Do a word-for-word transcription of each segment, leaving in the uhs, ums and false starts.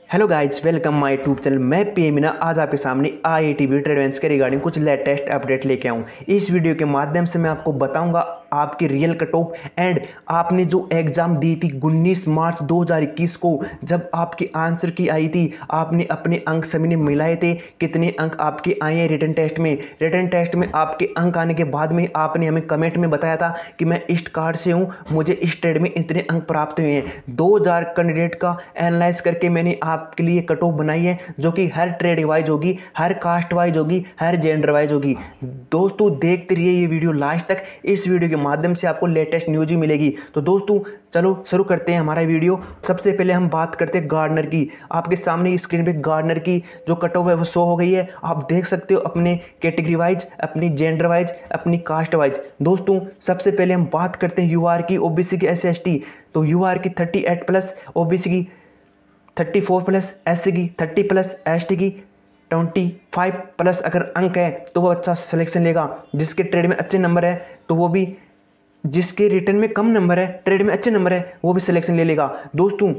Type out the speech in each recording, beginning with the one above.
Hello guys, welcome my YouTube channel. मैं P Meena आज आपके सामने I I T B advance के रिगार्डिंग कुछ लेटेस्ट अपडेट लेके आऊँ। इस वीडियो के माध्यम से मैं आपको बताऊंगा आपकी रियल कट ऑफ एंड आपने जो एग्ज़ाम दी थी उन्नीस मार्च दो हज़ार इक्कीस को, जब आपकी आंसर की आई थी, आपने अपने अंक सभी ने मिलाए थे, कितने अंक आपके आए हैं रिटन टेस्ट में। रिटन टेस्ट में आपके अंक आने के बाद में आपने हमें कमेंट में बताया था कि मैं ईस्ट कार्ड से हूँ, मुझे इस ट्रेड में इतने अंक प्राप्त हुए हैं। दो हज़ार कैंडिडेट का एनालाइज करके मैंने आपके लिए कट ऑफ बनाई है, जो कि हर ट्रेड वाइज होगी, हर कास्ट वाइज होगी, हर जेंडर वाइज होगी। दोस्तों देखते रहिए ये वीडियो लास्ट तक, इस वीडियो के माध्यम से आपको लेटेस्ट न्यूज ही मिलेगी। तो दोस्तों चलो शुरू करते हैं हमारा वीडियो। सबसे पहले हम बात करते हैं गार्डनर की। आपके सामने स्क्रीन पे गार्डनर की जो कट ऑफ है वो शो हो गई है। आप देख सकते हो अपने कैटेगरी वाइज, अपनी जेंडर वाइज, अपनी कास्ट वाइज। दोस्तों सबसे पहले हम बात करते हैं यूआर की, ओबीसी की, एस एस टी। तो यूआर की थर्टी एट प्लस, ओबीसी की थर्टी फोर प्लस, एससी की थर्टी प्लस, एसटी की ट्वेंटी फाइव प्लस अगर अंक है तो वो अच्छा सिलेक्शन लेगा। जिसके ट्रेड में अच्छे नंबर है तो वो भी, जिसके रिटर्न में कम नंबर है, ट्रेड में अच्छे नंबर है, वो भी सिलेक्शन ले लेगा। दोस्तों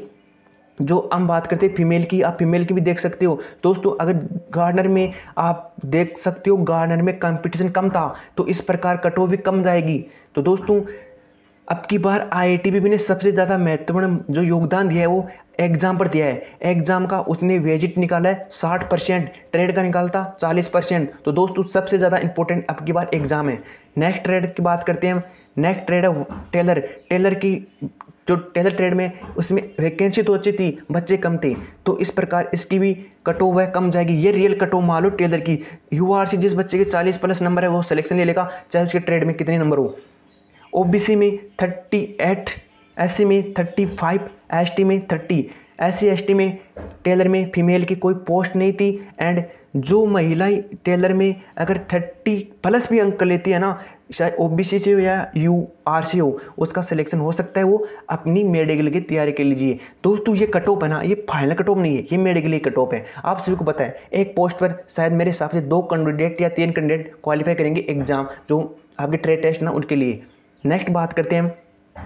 जो हम बात करते हैं फीमेल की, आप फीमेल की भी देख सकते हो। दोस्तों अगर गार्डनर में आप देख सकते हो, गार्डनर में कंपटीशन कम था तो इस प्रकार कट ऑफ भी कम जाएगी। तो दोस्तों अब की बार आई आई टी बी ने सबसे ज़्यादा महत्वपूर्ण जो योगदान दिया है वो एग्जाम पर दिया है। एग्जाम का उसने वेजिट निकाला है साठ परसेंट, ट्रेड का निकालता चालीस परसेंट। तो दोस्तों सबसे ज़्यादा इंपॉर्टेंट अब की बार एग्जाम है। नेक्स्ट ट्रेड की बात करते हैं। नेक्स्ट ट्रेड है टेलर। टेलर की जो टेलर ट्रेड में उसमें वैकेंसी तो अच्छी थी, बच्चे कम थे, तो इस प्रकार इसकी भी कट ऑफ है कम जाएगी। ये रियल कट ऑफ मान लो टेलर की। यूआर से जिस बच्चे के चालीस प्लस नंबर है वो सिलेक्शन ले लेगा, चाहे उसके ट्रेड में कितने नंबर हो। ओबीसी में थर्टी एट, एससी में थर्टी फाइव, एसटी में थर्टी। एससी एसटी में टेलर में फीमेल की कोई पोस्ट नहीं थी। एंड जो महिला टेलर में अगर थर्टी प्लस भी अंक लेती है ना, शायद ओबीसी से हो या यूआर से हो, उसका सिलेक्शन हो सकता है। वो अपनी मेडिकल की तैयारी कर लीजिए। दोस्तों ये कट ऑफ है ना, ये फाइनल कट ऑफ नहीं है, ये मेडिकल कट ऑफ है। आप सभी को पता है एक पोस्ट पर शायद मेरे हिसाब से दो कैंडिडेट या तीन कैंडिडेट क्वालिफाई करेंगे एग्जाम, जो आपके ट्रेड टेस्ट ना उनके लिए। नेक्स्ट बात करते हैं हम।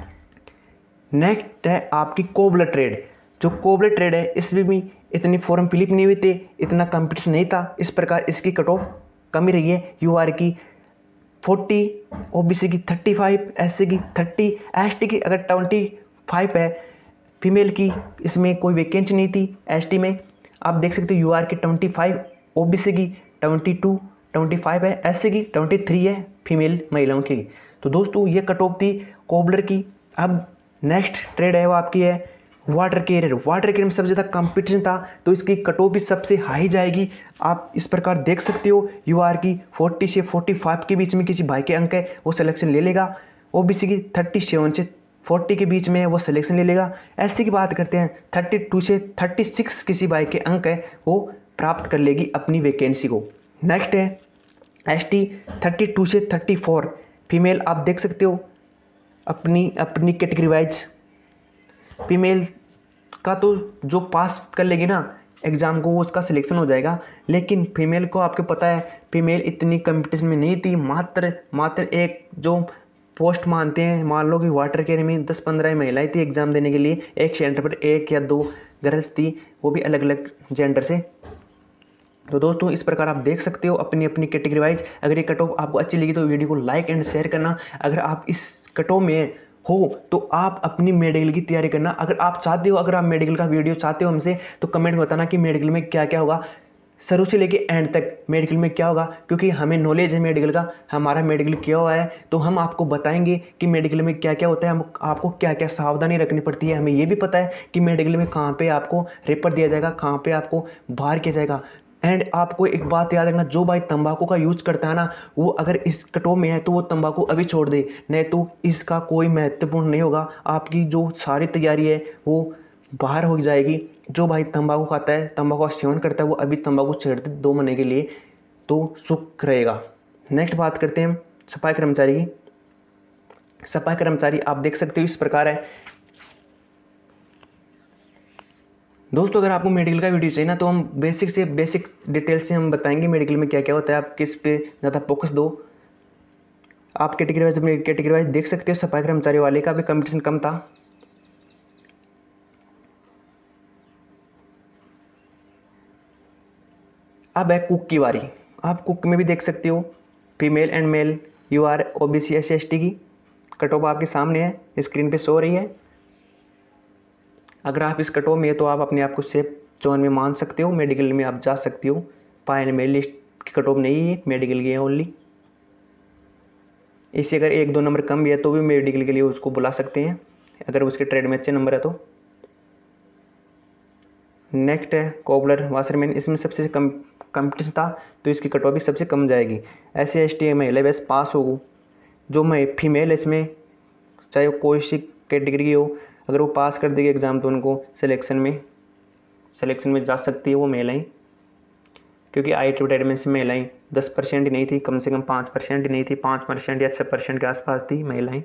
नेक्स्ट है आपकी कोबलर ट्रेड। जो कोबलर ट्रेड है इसमें भी इतनी फॉर्म फिलिप नहीं हुए थे, इतना कंपटीशन नहीं था, इस प्रकार इसकी कट ऑफ कम ही रही है। यूआर की फोर्टी, ओबीसी की थर्टी फाइव, एससी की थर्टी, एसटी की अगर ट्वेंटी फाइव है। फीमेल की इसमें कोई वैकेंसी नहीं थी। एसटी में आप देख सकते हो यूआर की ट्वेंटी फाइव, ओबीसी की ट्वेंटी टू, ट्वेंटी फाइव है, एससी की ट्वेंटी थ्री है फीमेल महिलाओं की। तो दोस्तों ये कट ऑफ थी कोबलर की। अब नेक्स्ट ट्रेड है वो आपकी है वाटर कैरियर। वाटर कैरियर में सबसे ज़्यादा कंपटीशन था तो इसकी कट ऑफ भी सबसे हाई जाएगी। आप इस प्रकार देख सकते हो यूआर की फोर्टी से फोर्टी फाइव के बीच में किसी भाई के अंक है वो सिलेक्शन ले लेगा। ओबीसी की थर्टी सेवन से फोर्टी के बीच में है वो सिलेक्शन ले लेगा। एससी की बात करते हैं थर्टी टू से थर्टी सिक्स किसी भाई के अंक है वो प्राप्त कर लेगी अपनी वैकेंसी को। नेक्स्ट है एसटी थर्टी टू से थर्टी फोर। फीमेल आप देख सकते हो अपनी अपनी कैटेगरी वाइज। फीमेल का तो जो पास कर लेगी ना एग्ज़ाम को वो उसका सिलेक्शन हो जाएगा, लेकिन फीमेल को आपको पता है फीमेल इतनी कंपटीशन में नहीं थी। मात्र मात्र एक जो पोस्ट मानते हैं, मान लो कि वाटर कैरियर में दस पंद्रह महिलाएं थी एग्ज़ाम देने के लिए, एक सेंटर पर एक या दो गर्ल्स थी, वो भी अलग अलग जेंडर से। तो दोस्तों इस प्रकार आप देख सकते हो अपनी अपनी कैटेगरी वाइज। अगर ये कट ऑफ आपको अच्छी लगी तो वीडियो को लाइक एंड शेयर करना। अगर आप इस कट ऑफ में हो तो आप अपनी मेडिकल की तैयारी करना। अगर आप चाहते हो, अगर आप मेडिकल का वीडियो चाहते हो हमसे, तो कमेंट में बताना कि मेडिकल में क्या क्या होगा, शुरू से लेके एंड तक मेडिकल में क्या होगा, क्योंकि हमें नॉलेज है मेडिकल का, हमारा मेडिकल किया हुआ है, तो हम आपको बताएंगे कि मेडिकल में क्या क्या होता है, हम आपको क्या क्या सावधानी रखनी पड़ती है। हमें ये भी पता है कि मेडिकल में कहाँ पे आपको रेफर दिया जाएगा, कहाँ पे आपको बाहर किया जाएगा। एंड आपको एक बात याद रखना, जो भाई तंबाकू का यूज करता है ना, वो अगर इस कट ऑफ में है तो वो तंबाकू अभी छोड़ दे, नहीं तो इसका कोई महत्वपूर्ण नहीं होगा। आपकी जो सारी तैयारी है वो बाहर हो जाएगी। जो भाई तंबाकू खाता है, तंबाकू का सेवन करता है, वो अभी तंबाकू छेड़ दे दो महीने के लिए तो सुख रहेगा। नेक्स्ट बात करते हैं सफाई कर्मचारी की। सफाई कर्मचारी आप देख सकते हो इस प्रकार है। दोस्तों अगर आपको मेडिकल का वीडियो चाहिए ना तो हम बेसिक से बेसिक डिटेल से हम बताएंगे मेडिकल में क्या क्या होता है, आप किस पे ज़्यादा फोकस दो। आप कैटेगरी वाइज अपनी कैटेगरी वाइज देख सकते हो। सफाई कर्मचारी वाले का भी कंपटीशन कम था। अब है कुक की बारी। आप कुक में भी देख सकते हो female and male U R O B C S C S T की कट ऑफ आपके सामने है, स्क्रीन पे शो हो रही है। अगर आप इस कट ऑफ में है तो आप अपने आप को सेफ जोन में मान सकते हो, मेडिकल में आप जा सकते हो। पाए मेल लिस्ट की कट ऑफ नहीं है, मेडिकल की है ओनली। इससे अगर एक दो नंबर कम भी है तो भी मेडिकल के लिए उसको बुला सकते हैं अगर उसके ट्रेड में अच्छे नंबर है तो। नेक्स्ट है कोबलर वाशरमैन, इसमें सबसे कम कंपटीशन था तो इसकी कट ऑफ भी सबसे कम जाएगी। ऐसे एस टी महिला बस पास हो जो मैं फीमेल है इसमें, चाहे वो कोई सी कैटेगरी की हो, अगर वो पास कर देगी एग्ज़ाम तो उनको सिलेक्शन में सिलेक्शन में जा सकती है वो महिलाएं। क्योंकि आई टी रिटायरमेंट से महिलाएं दस परसेंट ही नहीं थी, कम से कम पाँच परसेंट ही नहीं थी, पाँच परसेंट या छः परसेंट के आसपास थी महिलाएं।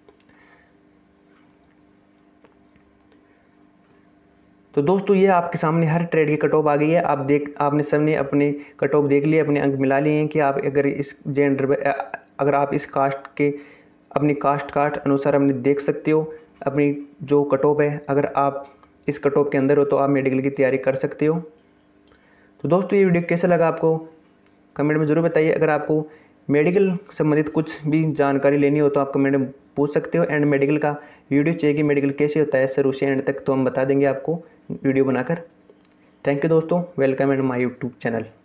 तो दोस्तों ये आपके सामने हर ट्रेड की कट ऑफ आ गई है। आप देख आपने सबने अपने कट ऑफ देख लिए, अपने अंक मिला लिए हैं कि आप अगर इस जेंडर अगर आप इस कास्ट के अपनी कास्ट कास्ट अनुसार अपने देख सकते हो अपनी जो कट ऑफ है। अगर आप इस कट ऑफ के अंदर हो तो आप मेडिकल की तैयारी कर सकते हो। तो दोस्तों ये वीडियो कैसा लगा आपको कमेंट में ज़रूर बताइए। अगर आपको मेडिकल संबंधित कुछ भी जानकारी लेनी हो तो आप कमेंट में पूछ सकते हो। एंड मेडिकल का वीडियो चाहिए कि मेडिकल कैसे होता है शुरू से एंड तक, तो हम बता देंगे आपको वीडियो बनाकर। थैंक यू दोस्तों, welcome and my YouTube channel.